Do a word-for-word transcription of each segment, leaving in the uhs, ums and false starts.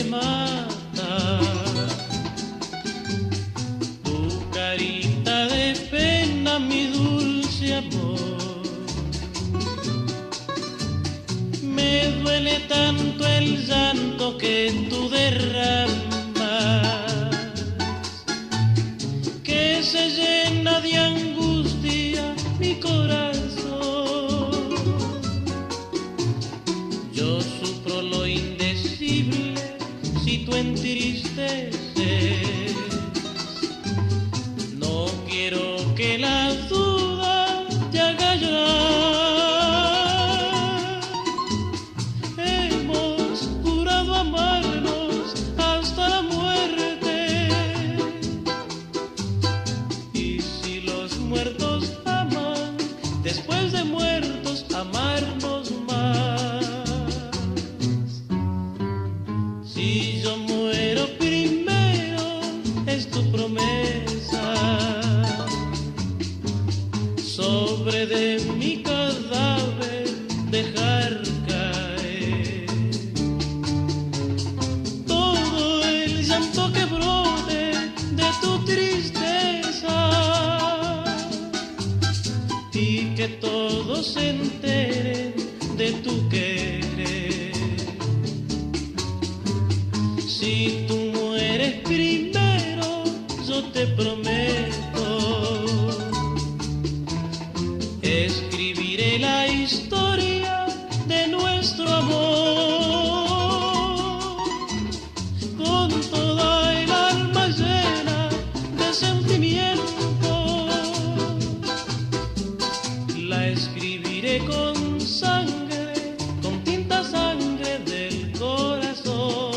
me mata. Tu carita de pena, mi dulce amor. Me duele tanto el llanto que tú derramas, que se llena de angustia mi corazón. Yo sufro lo indecible si tú entristeces. No quiero que la duda te haga llorar. Hemos jurado amarnos hasta la muerte, y si los muertos aman, después de muertos amarnos más. Si yo muero primero, es tu promesa, sobre de mi cadáver dejar caer todo el llanto que brote de tu tristeza, y que todos se enteren de tu querer. Si tú mueres primero, yo te prometo, escribiré la historia de nuestro amor, con toda el alma llena de sentimiento. La escribiré con sangre, con tinta sangre del corazón.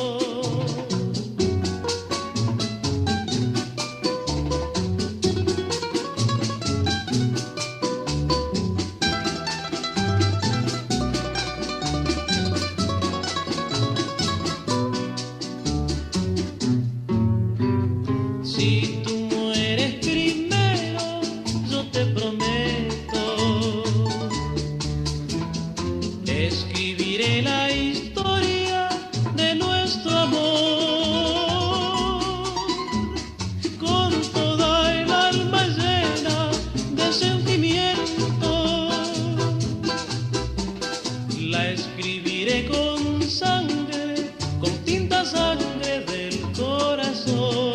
Si tú mueres primero, yo te prometo, escribiré la historia de nuestro amor, con toda el alma llena de sentimiento. La escribiré con sangre, con tinta sangre del corazón.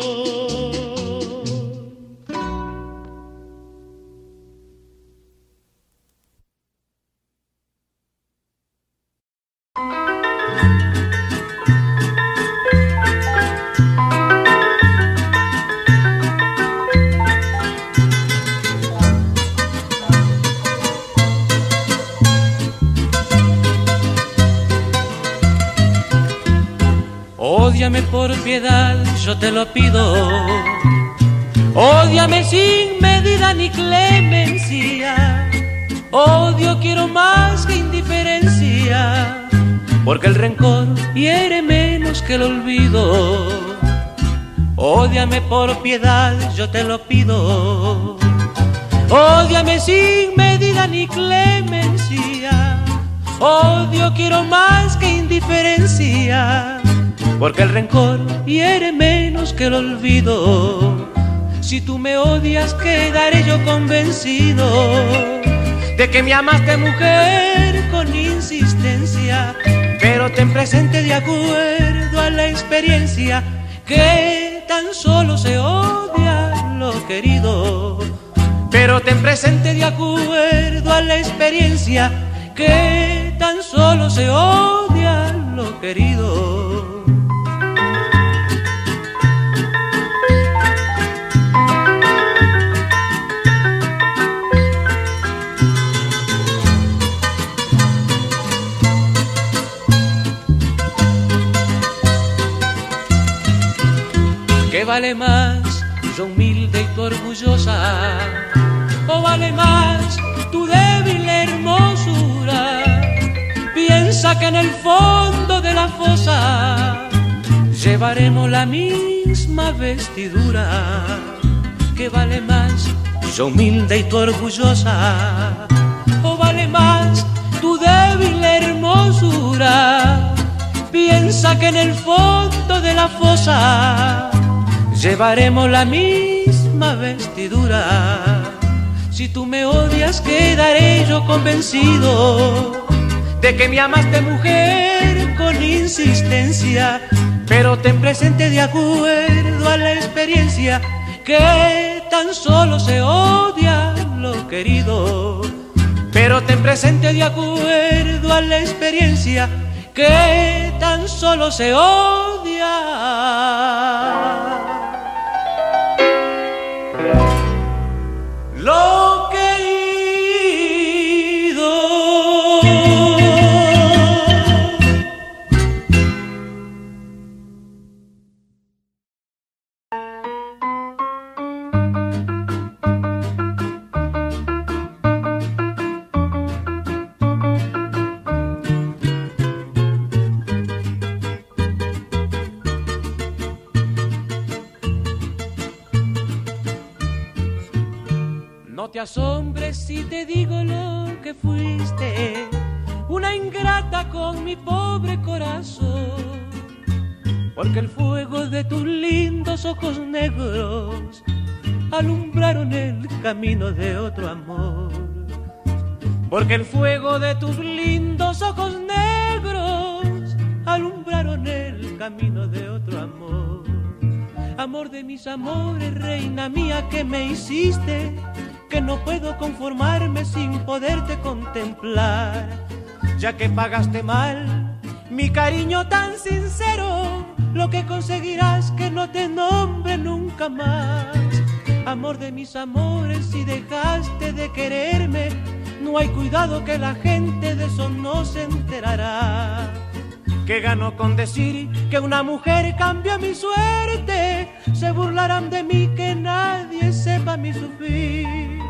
Ódiame por piedad, yo te lo pido. Ódiame sin medida ni clemencia. Odio quiero más que indiferencia, porque el rencor hiere menos que el olvido. Ódiame por piedad, yo te lo pido. Ódiame sin medida ni clemencia. Odio quiero más que indiferencia, porque el rencor hiere menos que el olvido. Si tú me odias, quedaré yo convencido de que me amaste, mujer, con insistencia. Pero ten presente, de acuerdo a la experiencia, que tan solo se odia lo querido. Pero ten presente, de acuerdo a la experiencia, que tan solo se odia lo querido. ¿Qué vale más, yo humilde y tú orgullosa? ¿O vale más tu débil hermosura? Piensa que en el fondo de la fosa llevaremos la misma vestidura. ¿Qué vale más, yo humilde y tú orgullosa? ¿O vale más tu débil hermosura? Piensa que en el fondo la fosa, llevaremos la misma vestidura. Si tú me odias, quedaré yo convencido de que me amaste, mujer, con insistencia. Pero ten presente, de acuerdo a la experiencia, que tan solo se odia lo querido. Pero ten presente, de acuerdo a la experiencia, que tan solo se odia lo querido. No te asombres si te digo lo que fuiste, una ingrata con mi pobre corazón, porque el fuego de tus lindos ojos negros alumbraron el camino de otro amor. Porque el fuego de tus lindos ojos negros alumbraron el camino de otro amor. Amor de mis amores, reina mía, que me hiciste, que no puedo conformarme sin poderte contemplar, ya que pagaste mal mi cariño tan sincero, lo que conseguirás que no te nombre nunca más. Amor de mis amores, si dejaste de quererme, no hay cuidado que la gente de eso no se enterará. ¿Qué gano con decir que una mujer cambió mi suerte? Se burlarán de mí, que nadie sepa mi sufrir.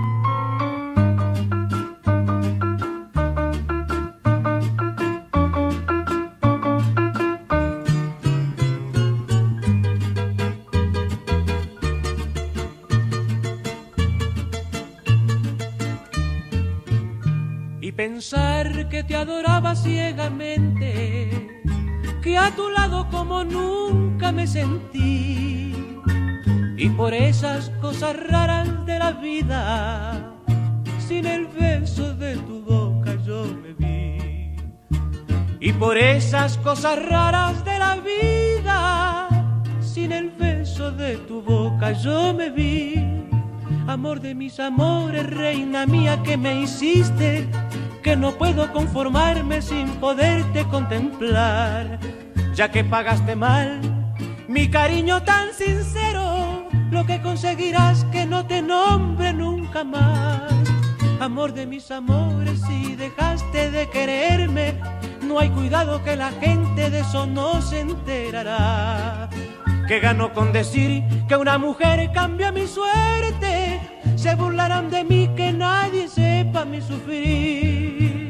Y pensar que te adoraba ciegamente, que a tu lado como nunca me sentí, y por esas cosas raras de la vida, sin el beso de tu boca yo me vi. Y por esas cosas raras de la vida, sin el beso de tu boca yo me vi. Amor de mis amores, reina mía, que me hiciste, que no puedo conformarme sin poderte contemplar, ya que pagaste mal mi cariño tan sincero, lo que conseguirás que no te nombre nunca más. Amor de mis amores, si dejaste de quererme, no hay cuidado que la gente de eso no se enterará. ¿Qué gano con decir que una mujer cambia mi suerte? Se burlarán de mí, que nadie sepa mi sufrir.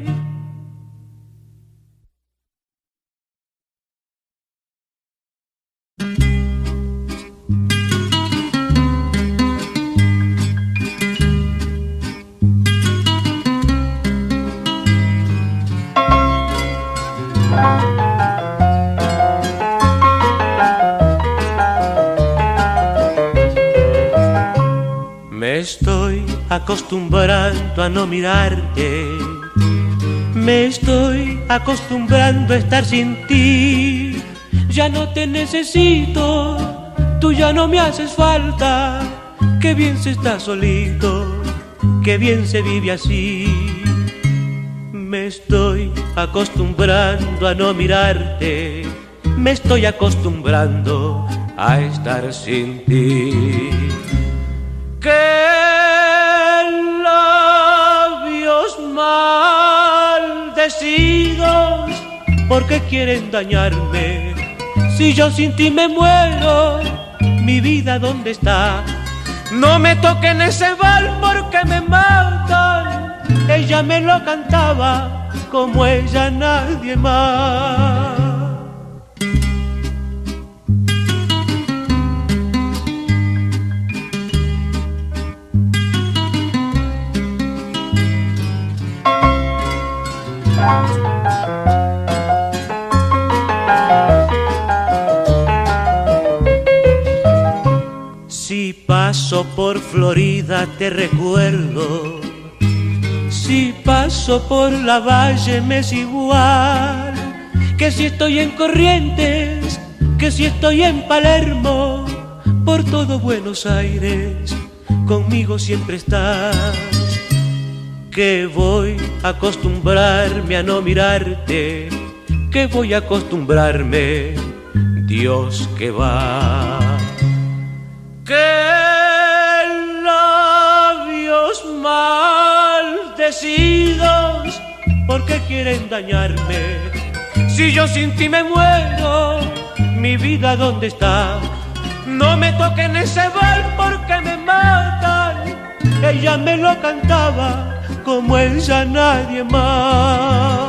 Me estoy acostumbrando a no mirarte, me estoy acostumbrando a estar sin ti. Ya no te necesito, tú ya no me haces falta. Qué bien se está solito, qué bien se vive así. Me estoy acostumbrando a no mirarte, me estoy acostumbrando a estar sin ti. ¡Qué labios maldecidos! ¿Por qué quieren dañarme? Si yo sin ti me muero, mi vida ¿dónde está? No me toquen ese vals porque me matan. Ella me lo cantaba como ella nadie más. paso por Florida te recuerdo, si paso por la Valle me es igual, que si estoy en Corrientes, que si estoy en Palermo, por todo Buenos Aires conmigo siempre estás. Que voy a acostumbrarme a no mirarte, que voy a acostumbrarme, Dios que va. Que labios maldecidos, ¿por qué quieren dañarme? Si yo sin ti me muero, mi vida ¿dónde está? No me toquen ese vals porque me matan. Ella me lo cantaba como ella nadie más.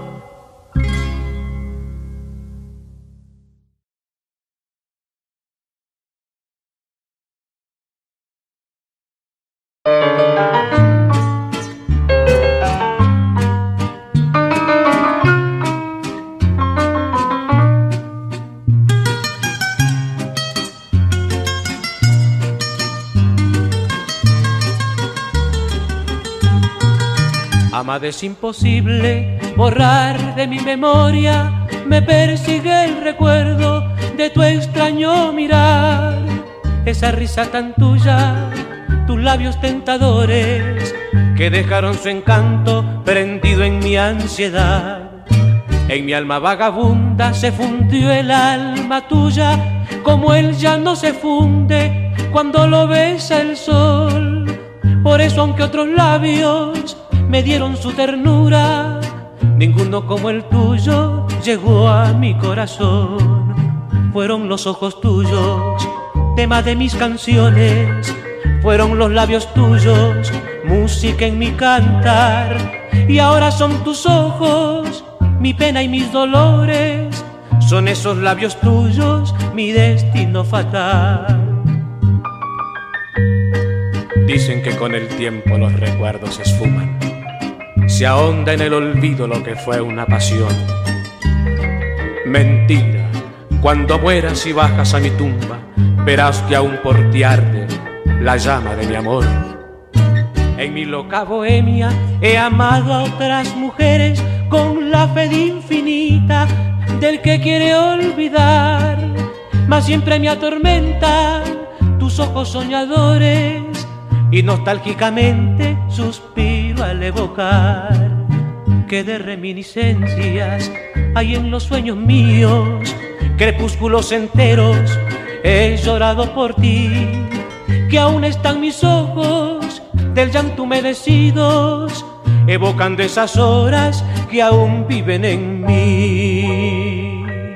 Amada, es imposible borrar de mi memoria, me persigue el recuerdo de tu extraño mirar, esa risa tan tuya, tus labios tentadores que dejaron su encanto prendido en mi ansiedad. En mi alma vagabunda se fundió el alma tuya, como él ya no se funde cuando lo besa el sol. Por eso aunque otros labios me dieron su ternura, ninguno como el tuyo llegó a mi corazón. Fueron los ojos tuyos, tema de mis canciones, fueron los labios tuyos, música en mi cantar. Y ahora son tus ojos, mi pena y mis dolores, son esos labios tuyos, mi destino fatal. Dicen que con el tiempo los recuerdos se esfuman, se ahonda en el olvido lo que fue una pasión. Mentira, cuando mueras y bajas a mi tumba, verás que aún por ti arde la llama de mi amor. En mi loca bohemia he amado a otras mujeres con la fe infinita del que quiere olvidar, mas siempre me atormentan tus ojos soñadores y nostálgicamente suspiro al evocar que de reminiscencias hay en los sueños míos, crepúsculos enteros he llorado por ti, que aún están mis ojos del llanto humedecidos, evocando esas horas que aún viven en mí.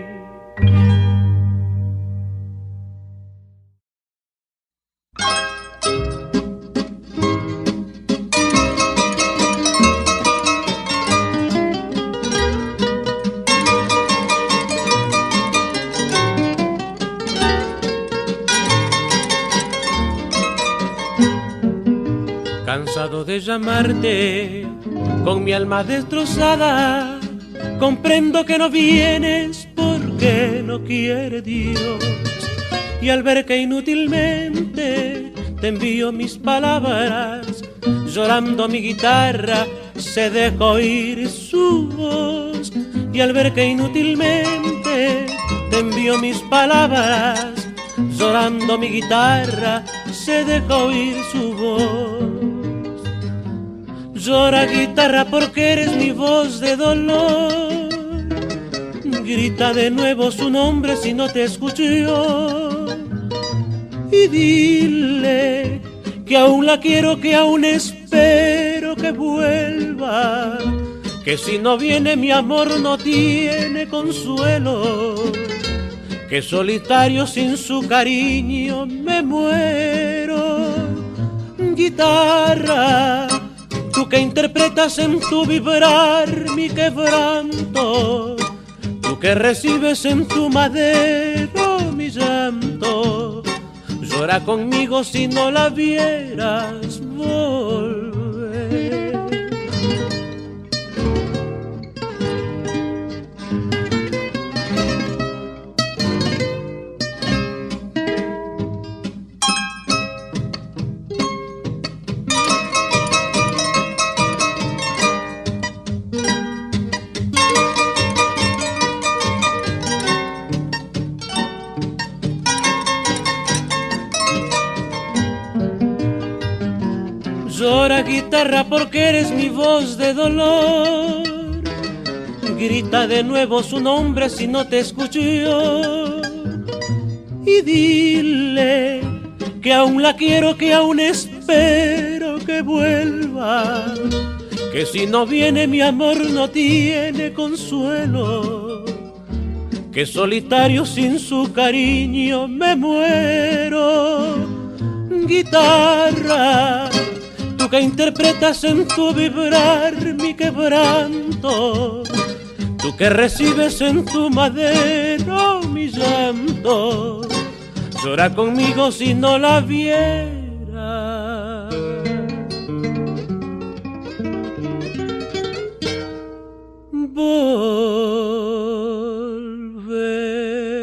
Cansado de llamarte, con mi alma destrozada, comprendo que no vienes porque no quiere Dios. Y al ver que inútilmente te envío mis palabras, llorando mi guitarra se deja oír su voz. Y al ver que inútilmente te envío mis palabras, llorando mi guitarra se deja oír su voz. Llora guitarra porque eres mi voz de dolor, grita de nuevo su nombre si no te escuchó, y dile que aún la quiero, que aún espero que vuelva, que si no viene mi amor no tiene consuelo, que solitario sin su cariño me muero. Guitarra, tú que interpretas en tu vibrar mi quebranto, tú que recibes en tu madero mi llanto, llora conmigo si no la vieras volver. Llora guitarra porque eres mi voz de dolor. Grita de nuevo su nombre si no te escucho yo. Y dile que aún la quiero, que aún espero que vuelva. Que si no viene mi amor no tiene consuelo. Que solitario sin su cariño me muero. Guitarra, tú que interpretas en tu vibrar mi quebranto, tú que recibes en tu madero mi llanto, llora conmigo si no la viera. Volver.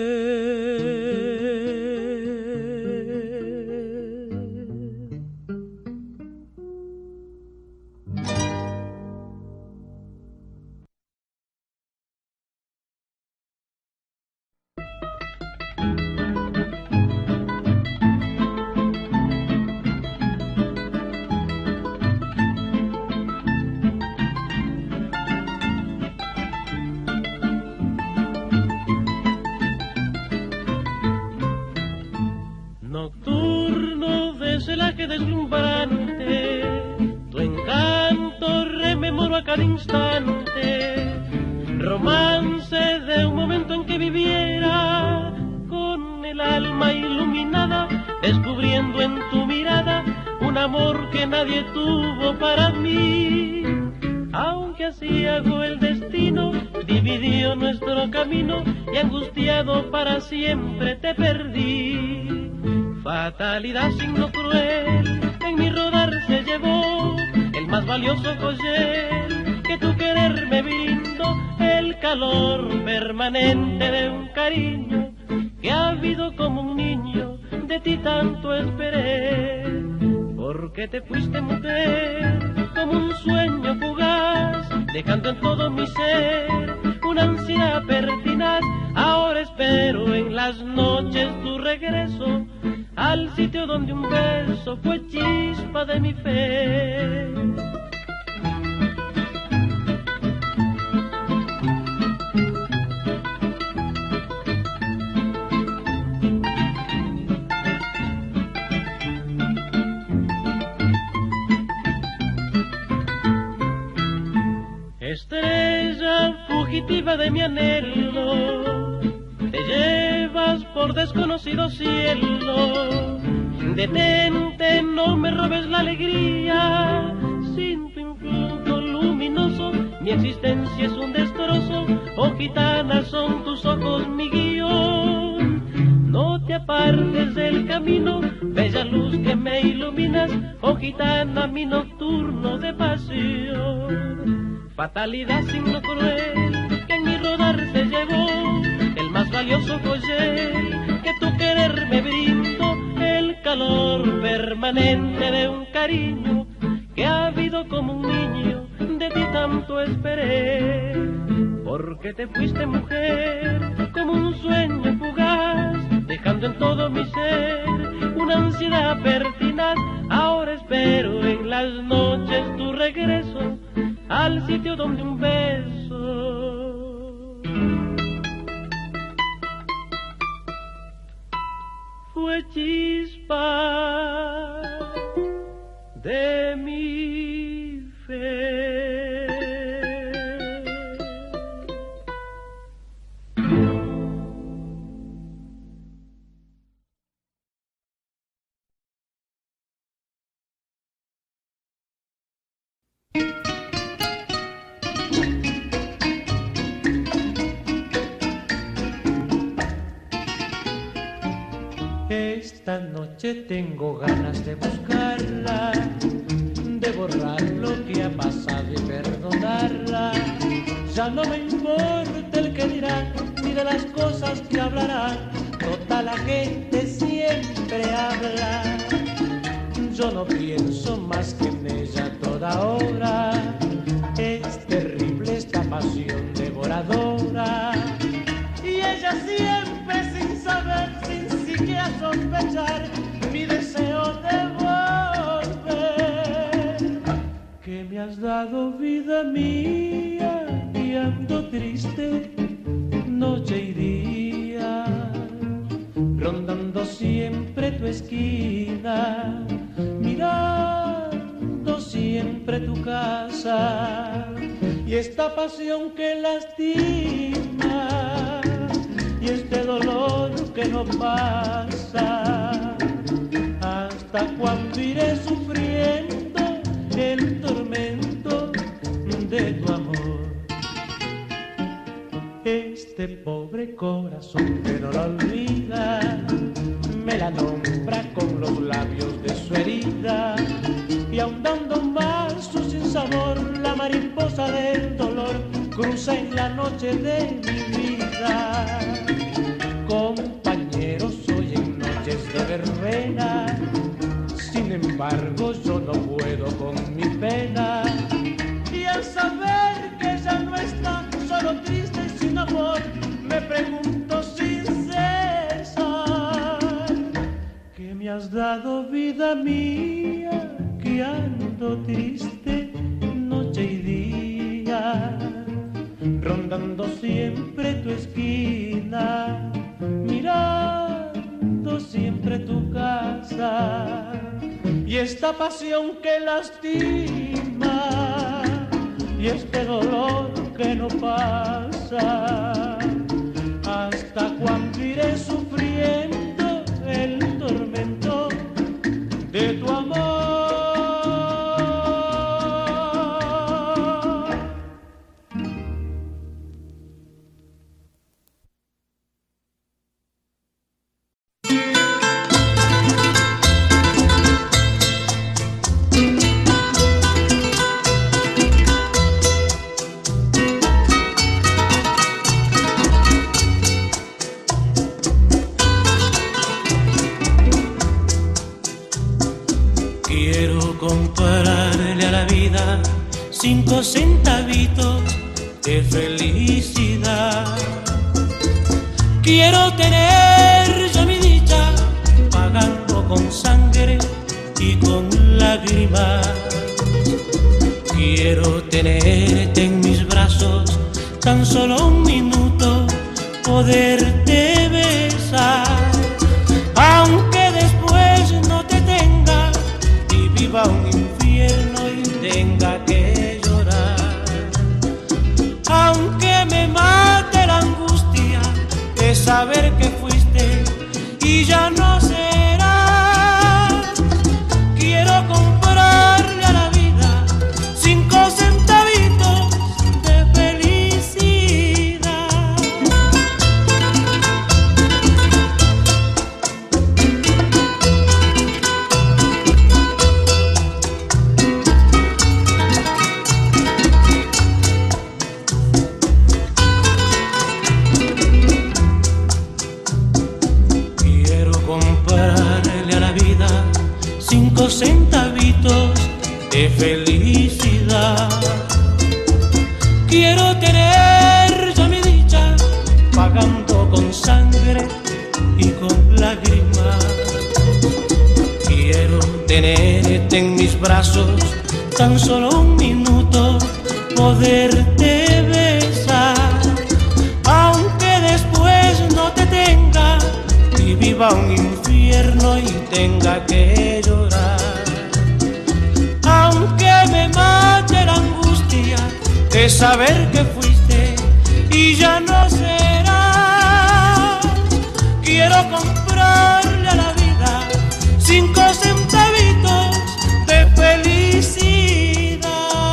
Nocturno de celaje deslumbrante, tu encanto rememoro a cada instante, romance de un momento en que viviera, con el alma iluminada, descubriendo en tu mirada un amor que nadie tuvo para mí. Aunque aciago el destino dividió nuestro camino y angustiado para siempre te perdí. Fatalidad, signo cruel, en mi rodar se llevó el más valioso collar que tu querer me brindó, el calor permanente de un cariño que ávido como un niño de ti tanto esperé. Porque te fuiste, mujer, como un sueño fugaz, dejando en todo mi ser una ansiedad pertinaz. Ahora espero en las noches tu regreso al sitio donde un beso fue chispa de mi fe. Estrella fugitiva de mi anhelo, te llevas por desconocido cielo. Detente, no me robes la alegría, sin tu influjo luminoso mi existencia es un destrozo. Oh gitana, son tus ojos mi guión, no te apartes del camino, bella luz que me iluminas. Oh gitana, mi nocturno de pasión. Fatalidad, signo cruel, que en mi rodar se llevó el más valioso collar que tu querer me brindó, el calor permanente de un cariño que ávido como un niño de ti tanto esperé. Porque te fuiste, mujer, como un sueño fugaz, dejando en todo mi ser una ansiedad pertinaz. Ahora espero en las noches tu regreso al sitio donde un beso fue chispa de mi fe. Esta noche tengo ganas de buscarla, de borrar lo que ha pasado y perdonarla. Ya no me importa el que dirán, ni de las cosas que hablarán. Total, la gente siempre habla. Yo no pienso más que en ella toda hora. Es terrible esta pasión devoradora. Y ella siempre sin saber, sin siquiera sospechar, mi deseo de volver. dado vida mía y ando triste noche y día, rondando siempre tu esquina, mirando siempre tu casa, y esta pasión que lastima y este dolor que no pasa, hasta cuando iré sufriendo el tormento de tu amor. Este pobre corazón que no la olvida, me la nombra con los labios de su herida, y ahondando más su sinsabor, la mariposa del dolor cruza en la noche de mi vida. Compañeros, hoy en noches de verbena, sin embargo yo no puedo con mi pena, y al saber que ya no está, solo triste y sin amor, me pregunto sin cesar: ¿qué me has dado, vida mía, que ando triste noche y día, rondando siempre tu esquina, mirando siempre tu casa, y esta pasión que lastima y este dolor que no pasa, hasta cuando iré sufriendo el tormento de tu amor? Cinco centavitos de felicidad. Quiero tener yo mi dicha, pagando con sangre y con lágrimas. Quiero tenerte en mis brazos, tan solo un minuto, poderte besar, aunque después no te tenga y viva un infierno y tenga que saber que fuiste y ya no será. Quiero comprarle a la vida cinco centavitos de felicidad. Cinco centavitos de felicidad. Quiero tener yo mi dicha, pagando con sangre y con lágrimas. Quiero tenerte en mis brazos, tan solo un minuto, poderte besar, aunque después no te tenga y viva un infierno y tenga que llorar, aunque me mate la angustia de saber que fuiste y ya no será. Quiero comprarle a la vida cinco centavitos de felicidad.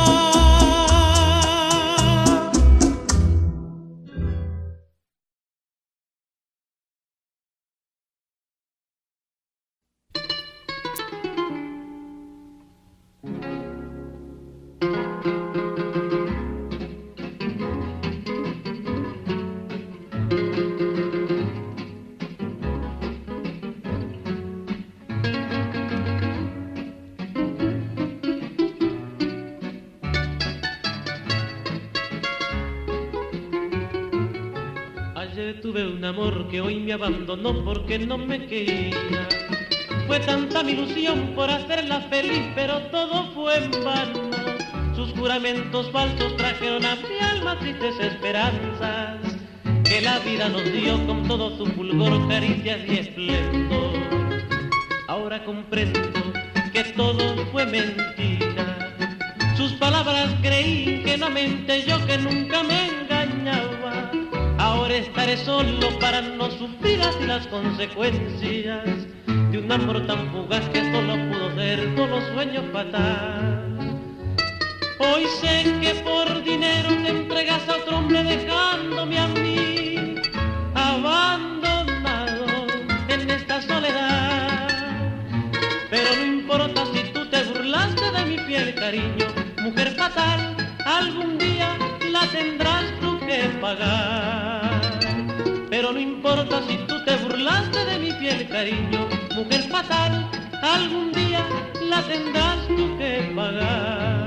Tuve un amor que hoy me abandonó porque no me quería. Fue tanta mi ilusión por hacerla feliz, pero todo fue en vano. Sus juramentos falsos trajeron a mi alma tristes esperanzas que la vida nos dio con todo su fulgor, caricias y esplendor. Ahora comprendo que todo fue mentira. Sus palabras creí ingenuamente yo que nunca me engañaba. Ahora estaré solo para no sufrir así las consecuencias de un amor tan fugaz que solo pudo ser solo sueño fatal. Hoy sé que por dinero te entregas a otro hombre dejándome a mí abandonado en esta soledad. Pero no importa si tú te burlaste de mi fiel cariño, mujer fatal, algún día la tendrás tú que pagar. Pero no importa si tú te burlaste de mi fiel cariño, mujer fatal, algún día la tendrás tú que pagar.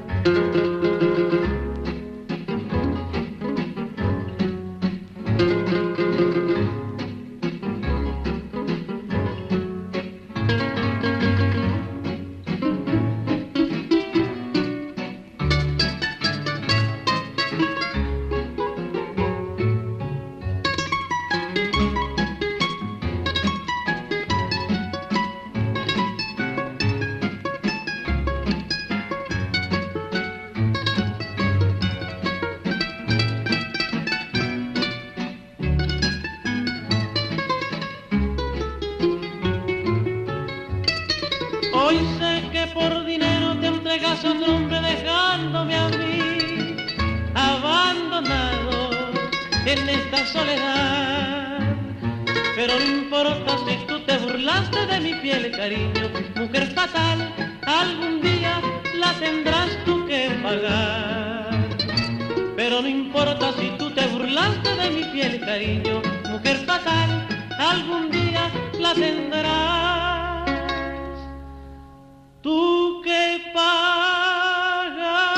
Hoy sé que por dinero te entregas a otro hombre dejándome a mí abandonado en esta soledad. Pero no importa si tú te burlaste de mi fiel cariño, mujer fatal, algún día la tendrás tú que pagar. Pero no importa si tú te burlaste de mi fiel cariño, mujer fatal, algún día la tendrás tú que pagas.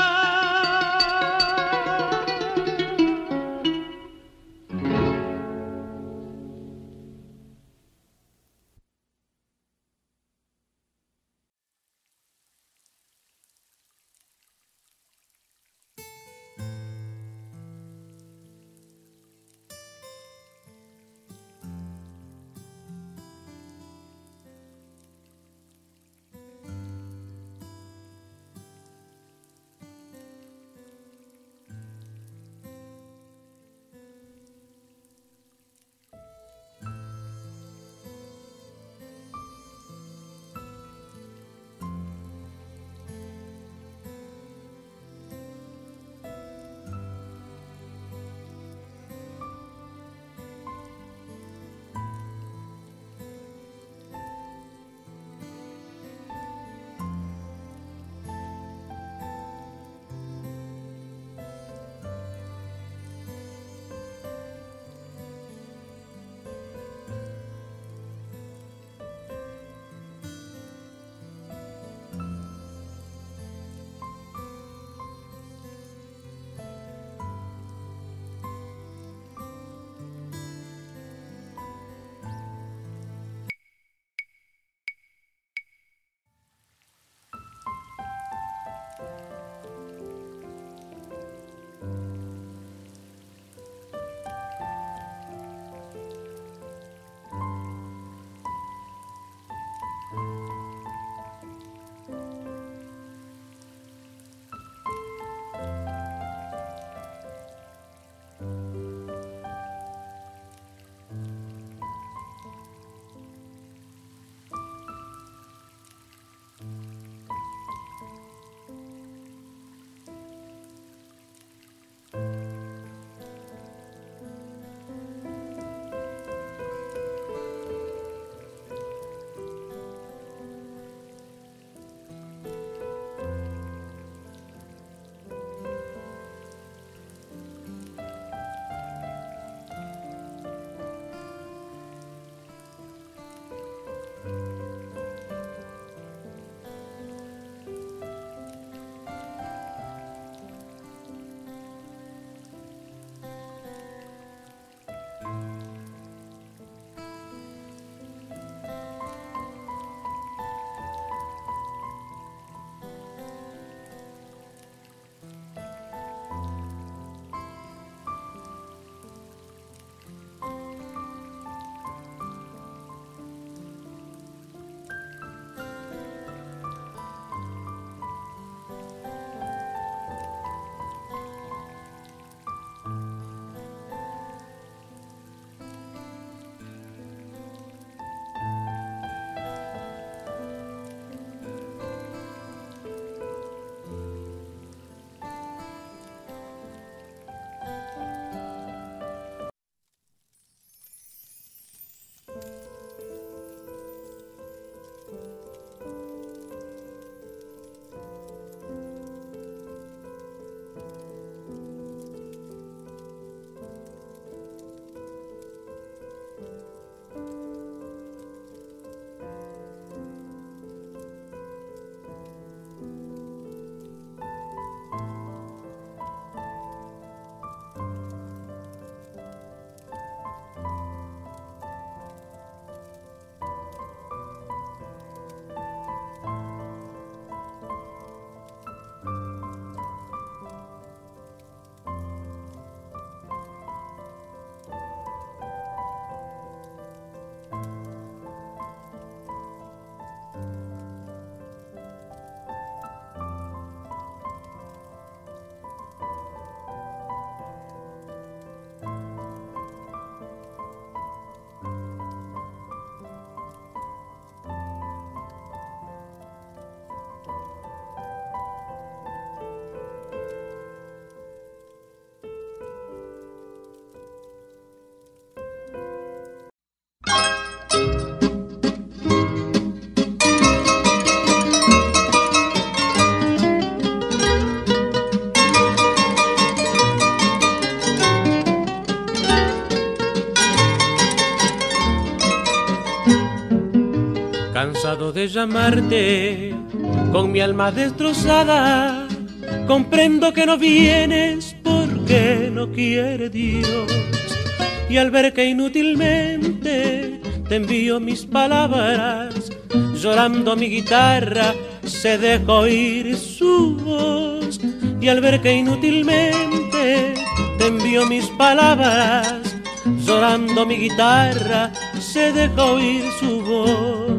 Cansado de llamarte, con mi alma destrozada, comprendo que no vienes porque no quiere Dios. Y al ver que inútilmente te envío mis palabras, llorando mi guitarra se deja oír su voz. Y al ver que inútilmente te envío mis palabras, llorando mi guitarra se deja oír su voz.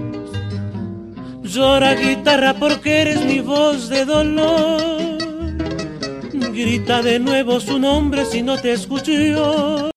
Llora guitarra porque eres mi voz de dolor, grita de nuevo su nombre si no te escucho yo.